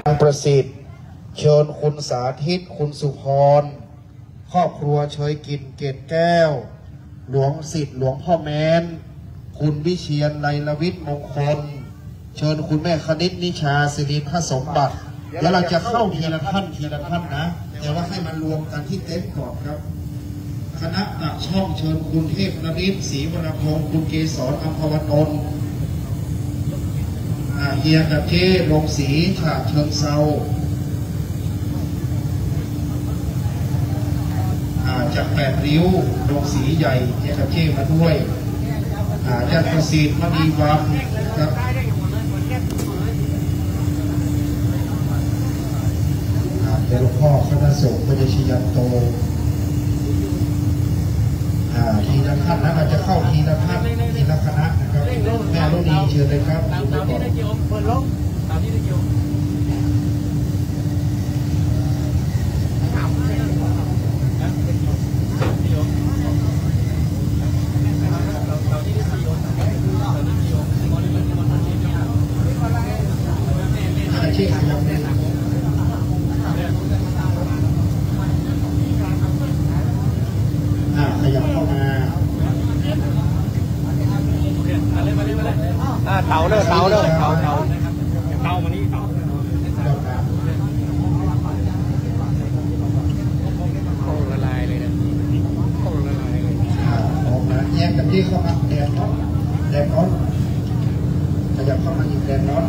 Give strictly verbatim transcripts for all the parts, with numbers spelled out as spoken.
ประสิทธิ์เชิญคุณสาธิตคุณสุพรครอบครัวเฉยกินเกตแก้วหลวงสิทธิ์หลวงพ่อแม้นคุณวิเชียรไลลวิทย์มงคลเชิญคุณแม่คณิตนิชาสิริพระสมบัติเดี๋ยวเราจะเข้าทีละท่านทีละท่านนะแต่ว่าให้มันรวมกันที่เต็นท์ก่อนครับคณะตักช่องเชิญคุณเทพนฤทธิ์ศรีวรพงศ์คุณเกศรอัมพวนนท์เฮียกับเจ้ลงศรีฉะเชิงเซาจากแปดริ้วลงสีใหญ่เฮียกับเจ้มาด้วยจากประสิทธิ์มณีวันครับเดี๋ยวหลวงพ่อคณะสงฆ์พระชยันโตทีละท่านนะเราจะเข้าทีละท่านทีละคณะนะครับแม่รุ่นนี้เชิญเลยครับตามที่ได้เกี่ยวเปิดลงตามที่ได้เกี่ยวอาชีพขยับเนี่ยขยับเข้ามาเตาเด้อเตาเด้อเตาเตาเตามานี่เตาโค้งละลายเลยนะโค้งละลายเลยออกนะแยกกับที่เข้ามาแดดร้อนแดดร้อนขยับเข้ามาอีกแดดร้อน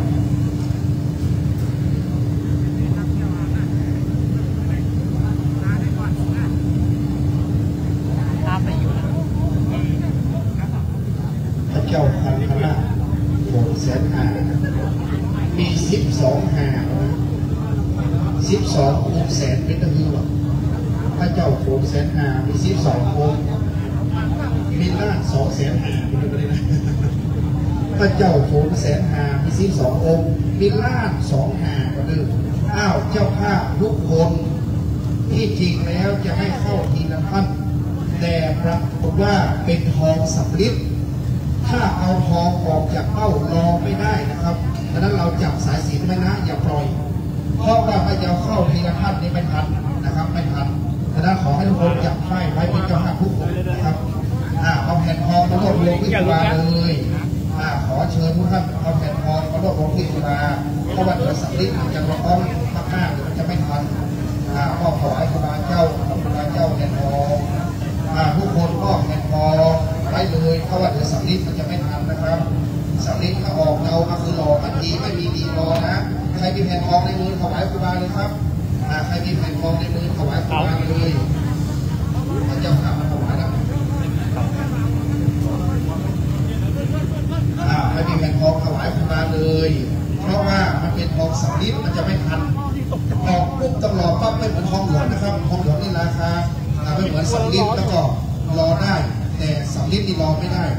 พระเจ้าพันธนาโบสถ์แสนหามีสิบสองหาสิบสองคูณแสนเป็นตะกี้ว่าพระเจ้าโบสถ์แสนหามีสิบสององค์มีล้านสองแสนหาเป็นไปได้นะพระเจ้าโบสถ์แสนหามีสิบสององค์มีล้านสองหาก็คืออ้าวเจ้าภาพทุกคนที่จริงแล้วจะให้เข้าทีละท่านแต่ปรากฏว่าเป็นทองสำริดถ้าเอาทองออกจากเป้ารอไม่ได้นะครับดังนั้นเราจับสายสิญจน์ไว้นะอย่าปล่อยเพราะว่าถ้าจะเข้าทีละท่านนี้ไม่ทันนะครับไม่ทันดังนั้นขอให้ทุกคนจับไว้ไว้เป็นเจ้าภาพทุกคนนะครับเอาแผ่นทองมารวบรวมที่จุฬาเลยขอเชิญทุกท่านเอาแผ่นทองมารวบรวมที่จุฬาเพราะว่าเดี๋ยวสำริดจะร้อนมากๆเดี๋ยวมันจะไม่ทันก็ขอให้ครูบาเจ้าครูบาเจ้าแผ่นทองทุกคนก็แผ่นทองไว้เลยเพราะว่าเดี๋ยวสำลิดมันจะไม่ทันนะครับสำลิดถ้าออกเราก็คือหล่อมันดีไม่มีดีรอนะใครมีแผ่นทองในมือถวายครูบาเลยครับใครมีแผ่นทองในมือถวายครูบาเลยพระเจ้าข้ามาถวายแล้วใครมีแผ่นทองถวายครูบาเลยเพราะว่ามันเป็นทองสำลิดมันจะไม่ทันออกปุ๊บต้องรอปั๊บไม่เหมือนทองหลวงนะครับทองหลวงนี่ราคาไม่เหมือนสำลิดแล้วก็รอได้แต่สำลิดนี่รอไม่ได้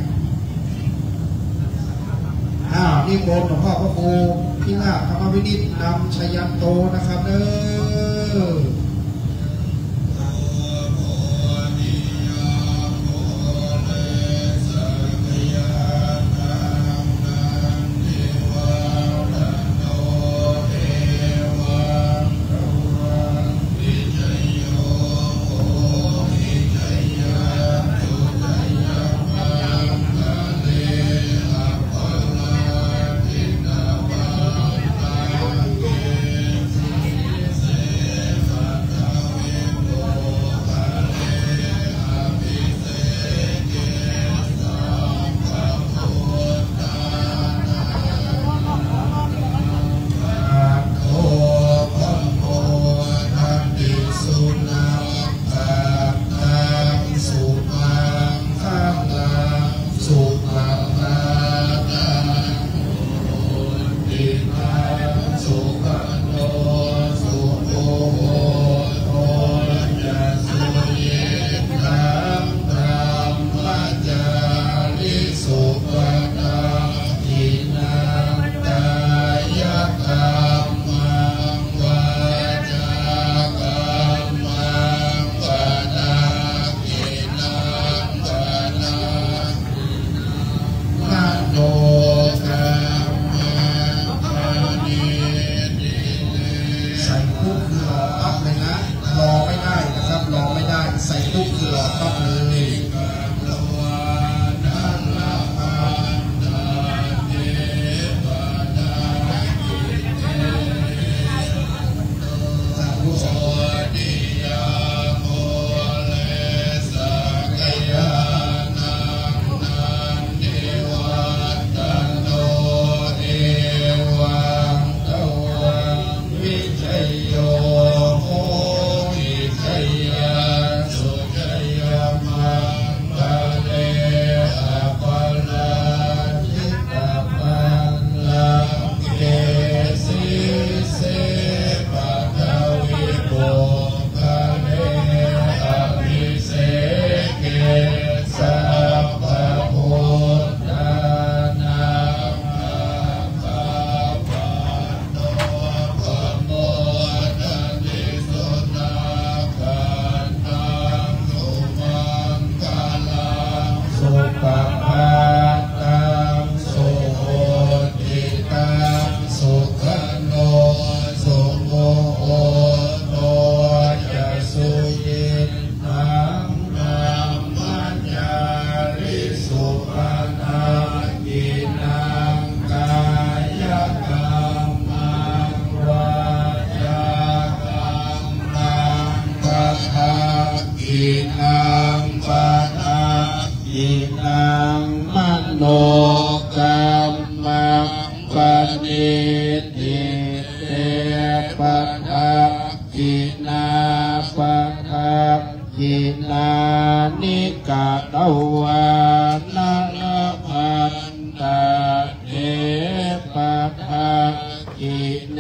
อ้าวนี่โกนหลวงพ่อพระครูพี่นาธรรมวินิจนำชัยยันโตนะครับเด้ออินังมโนกรรมังปณิทิเตปะทะกินาปะทะกินานิกะตวานะพันตาเทปะทะกิเน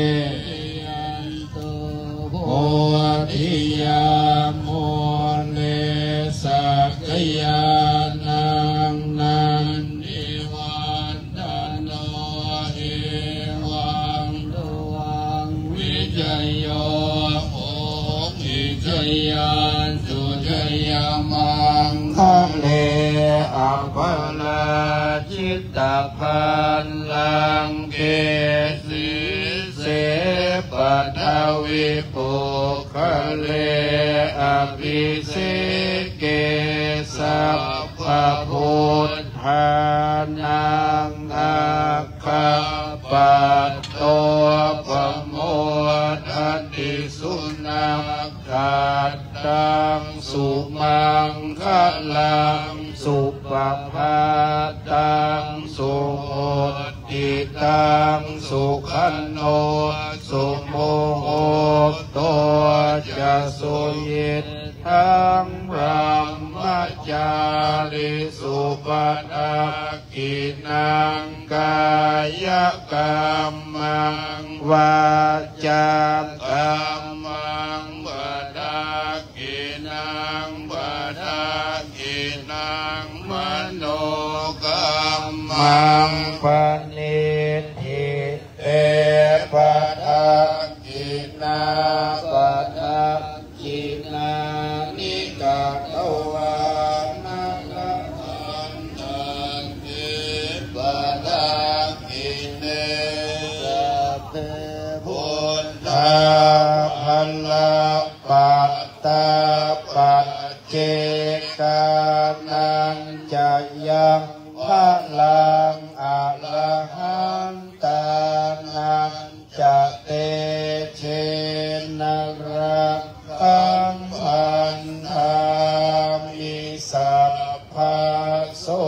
โพธิยามโมเนสักยานังนันทิวันตโนเอวังดวังวิจโยโอวิจยานสุจยามังคะเลอัปปลาจิตตปันลังเกสีเสปทวิปุคะเลอภิเสเกสัพพพุทธานังอาคาปัตโตปโมทันติสุนัขขัตตังสุมังคลังสุปภาตังสุโหติตังสุขันโนสุโมโหตัวจะสุยิตทั้งรัมมจาริสุปทักกินังกายกรรมังวาจากรรมังปทักกินังปทักกินังมโนกรรมังปณิทิเตปทักกินาปทักกินานิกะตวานะพันตันเตปทักกิเนสัพเพพุทธาภัลลปัตตาปัจเจกานันจะยังพลังอะระหันตานังจะเตเชนะระคังพันธามิสัพพะโส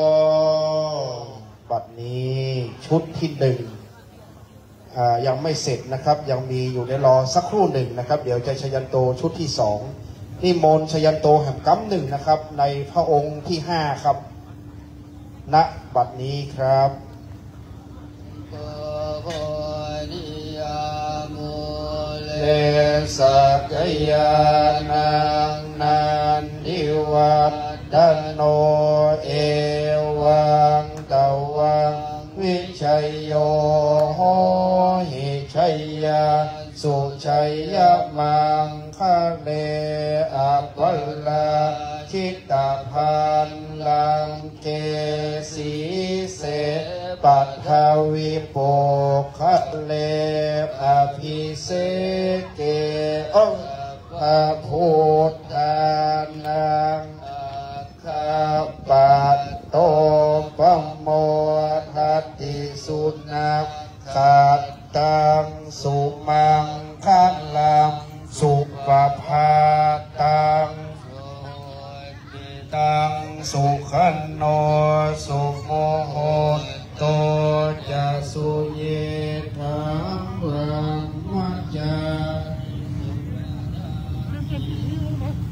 บัดนี้ชุดที่หนึ่งยังไม่เสร็จนะครับยังมีอยู่ในรอสักครู่หนึ่งนะครับเดี๋ยวจะชยันโตชุดที่สองนิมนต์ชยันโตแห่งกัมหนึ่งนะครับในพระองค์ที่ห้าครับณบัดนี้ครับเลสักยานังนันทิวัฒโนเอวังตวังวิชัยโยโหหิชัยยาสุชัยยมังคะเลอัปปลาชิตตพันลังเกสีเสปัทวิปุคะเลอภิเสเกองพระพุทธานังอาคาปัตโตปโมทัตติสุนัขขัตตังสุมังคลังสุปภาตังตังสุขันโนสุโมโหโตจะสุเยทังรังมัจจา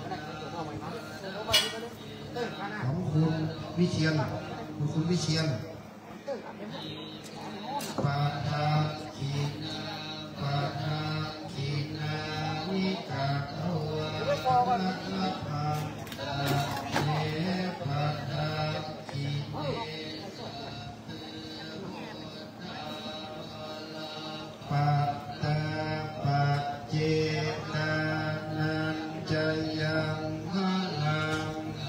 ของคุณวิเชียนคุณคุณวิเชียนปาทาขีนาปาทาขีนานิกาเทวะนักละพังเนปาทาขีเนปาตาปาเจนานันจยังหะลัง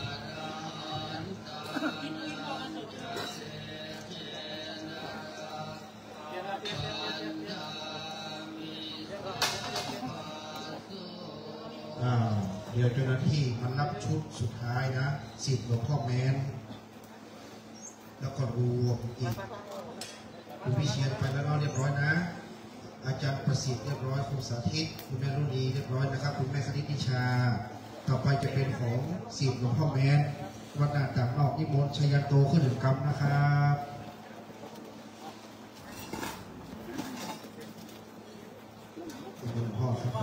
เดี๋ยวเจ้าหน้าที่มันรับชุดสุดท้ายนะสิบหลวงพ่อแม้นแล้วก็รวมอีกคุณพิเชียนไปแล้วเรียบร้อยนะอาจารย์ประสิทธิ์เรียบร้อยคุณสาธิตคุณแม่รุ่นดีเรียบร้อยนะครับคุณแม่คณิตนิชาต่อไปจะเป็นของสิบหลวงพ่อแม้นวัดนาต่างนอกนิมนต์ชัยโตขึ้นหนึ่งกรรมนะครับหลวงพ่อครับ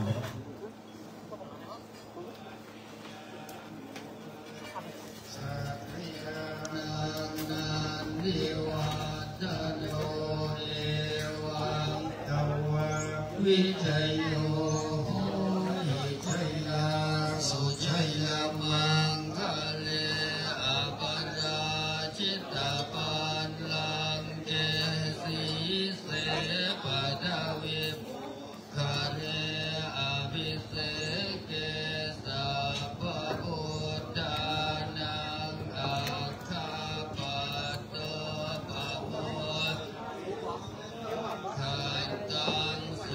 วิจัยโยหิชัยลาสุชัยมังคะเลอปัญญาจิตตปันลังเกสีเสปดาวิปคาเรอภิเสเกสัพพพุทธานังอัคคปัตโตปะโมขันตัง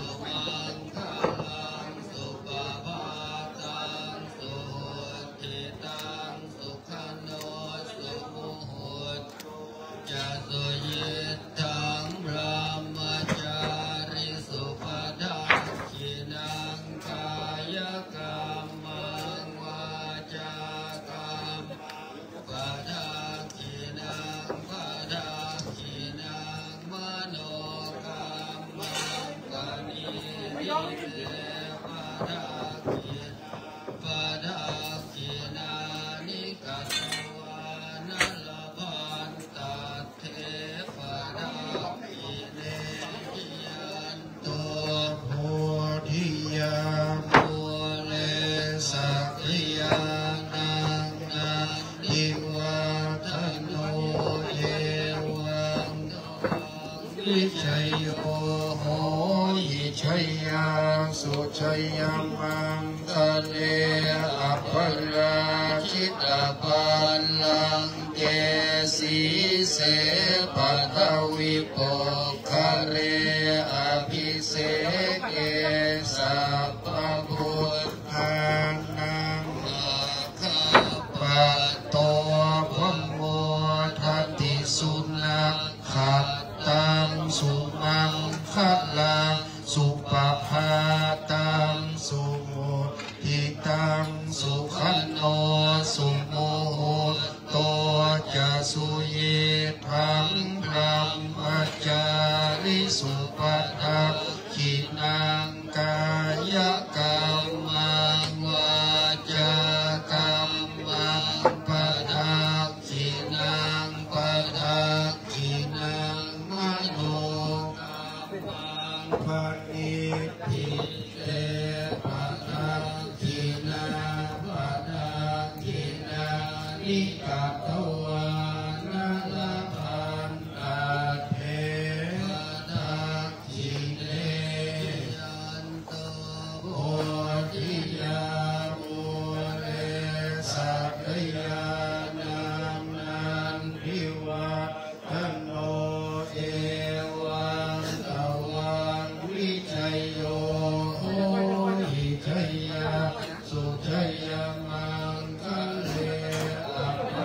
วิชัยโยโหหิชัยยังสุชัยยังมังคะเลอภัลลาชิตาปันลังเกสีเสปทวิปคาเรอภิเสเกสัพพพุทธานังอัคคปัตโตภโมทัตติสุนัขขัตตังสุมังคะลังสุปภาตังสุโมทิตังสุขันโนสุโมโหโตจะสุเยทังพรัมมจาริสุปทัพขินังกายกรรมังวาจากรรมังปะทักขินังปะทักขินังมโนกรรมังปณิทิเตปะทักขินังปะทักขินังนิกะทวานาลพันตัดเทปะทักขิเนยันโตโพธิยามุเลสักยานังนันทิวะทโนเอวังตวังวิชัยโยโหหิชัยยาสุชัยมังคะเลอภั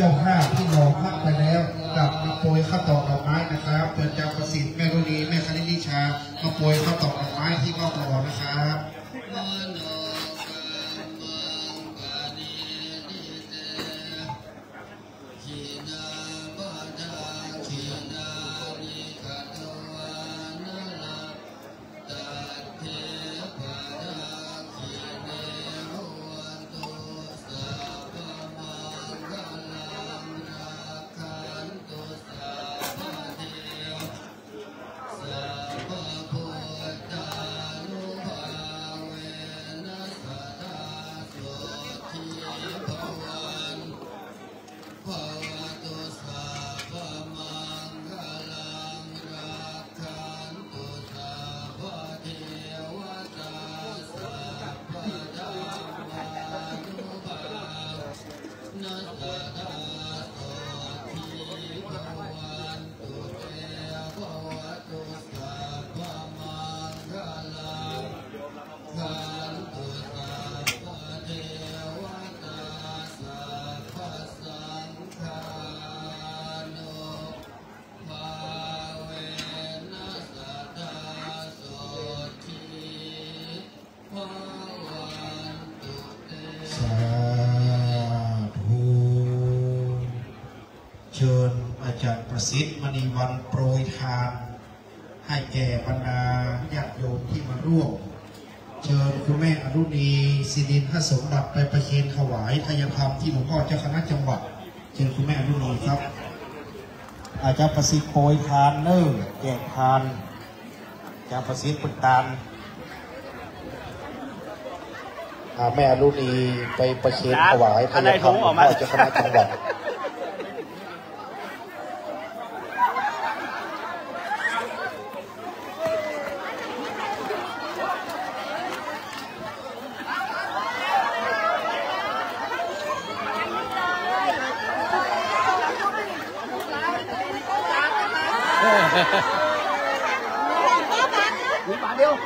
จ้าภาพที่รอพักไปแล้วกลับมาโปรยข้าวตอกดอกไม้นะครับเปิดเจ้าประสิทธิ์แม่รุณีแม่คณินิชามาโปรยข้าวตอกดอกไม้ที่มอบรอนะครับเชิญอาจารย์ประสิทธิ์มณีวันโปรยทานให้แก่บรรดาญาติโยมที่มาร่วมเชิญคุณแม่อรุณีศิรินทสมบัติไปประเคนถวายทายธรรมที่หลวงพ่อเจ้าคณะจังหวัดเชิญคุณแม่อรุณีครับอาจารย์ประสิทธิ์โปรยทานเนิ่งแจกทานอาจารย์ประสิทธิ์ปุตตานแม่อรุณีไปประเคนถวายทายธรรมหลวงพ่อเจ้าคณะจังหวัดมีบาทเดียว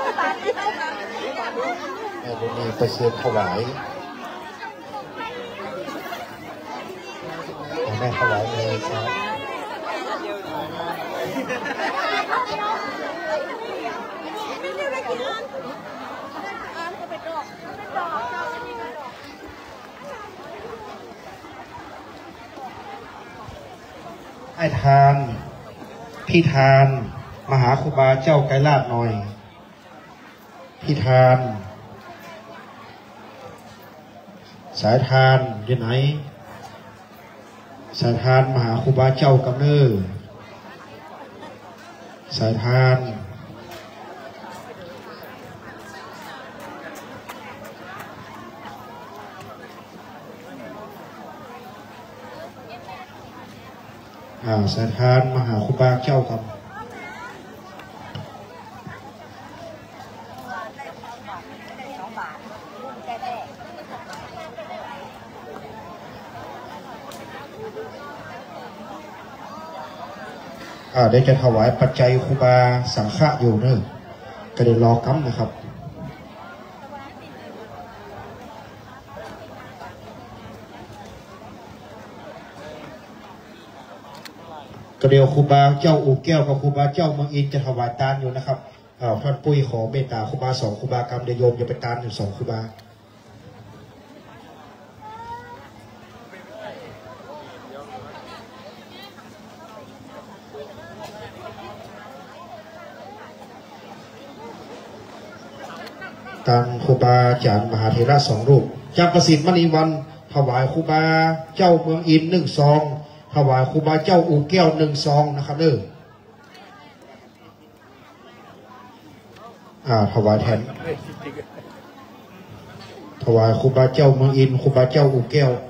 แม่บุญมีไปเชิญถวายแม่ถวายเลยครับไอ้ทานพี่ทานมหาครูบาเจ้าไกรลาดหน่อยพี่ทานสายทานอยู่ไหนสายทานมหาครูบาเจ้ากำเนิดสายทานอ่าสายทานมหาครูบาเจ้าครับเดี๋ยวจะถวายปัจจัยครูบาสังฆะอยู่เนอะก็เดี๋ยวรอกั๊มนะครับก็เดี๋ยวครูบาเจ้าอู่แก้วกับครูบาเจ้าเมืองอินจะถวายตานอยู่นะครับท่านปุ้ยขอเมตตาครูบาสองครูบากรรมเดโยมจะไปตานอยู่สองครูบาการครูบาอาจารย์มหาเถระสองรูปจำประสิทธิ์มณีวันถวายครูบาเจ้าเมืองอินหนึ่งซองถวายครูบาเจ้าอู่แก้วหนึ่งซองนะครับเด้ออ่าถวายแทนถวายครูบาเจ้าเมืองอินครูบาเจ้าอู่แก้ว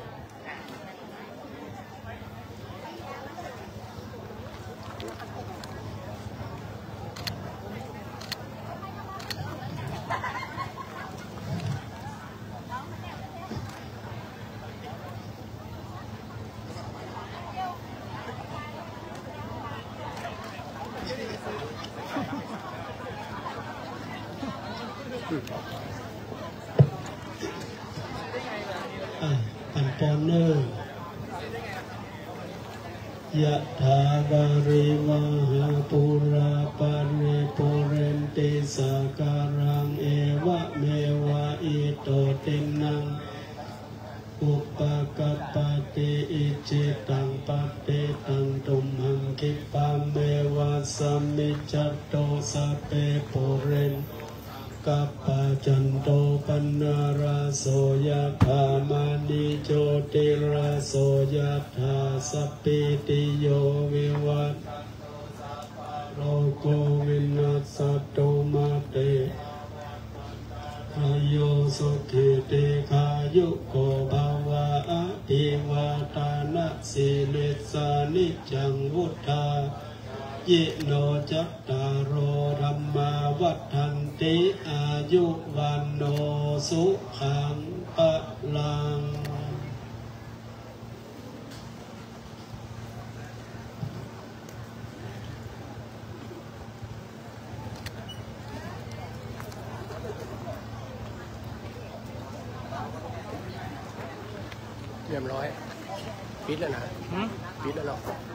ปันปอนเนอร์ยะถาวาริวหาปุราปาริปุเรนติสาการังเอวะเมวะอิโตตินังอุปกปปติอิจิตังปฏิตังตุมหังคิปะเมวะสัมมิจจโตสัพเพปุเรนกัปปะจันโตปนาราโสยถามานิโชติราโสยถาสัพพิติโยวิวัตโรโกวินัสสตุมาเตอายุสุขิติขายุโกภาวะอภิวาทานะสิลิสานิจังวุฒายิโนจัตตารโอธรรมาวัฏันติอายุวันโนสุขังปะลังเรียบร้อยปิดแล้วนะปิดแล้วหรอ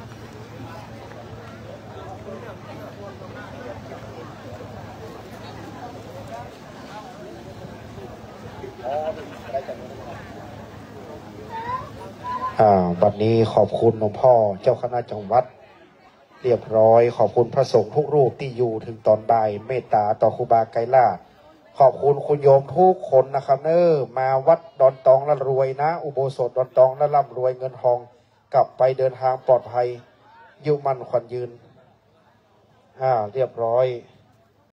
อ่าวันนี้ขอบคุณหลวงพ่อเจ้าคณะจังหวัดเรียบร้อยขอบคุณพระสงฆ์ทุกรูปที่อยู่ถึงตอนบ่ายเมตตาต่อครูบาไกรลาภขอบคุณคุณโยมทุกคนนะครับเนอมาวัดดอนตองแล้วรวยนะอุโบสถดอนตองแล้วร่ำรวยเงินทองกลับไปเดินทางปลอดภัยอยู่มั่นขวัญยืนอ่าเรียบร้อย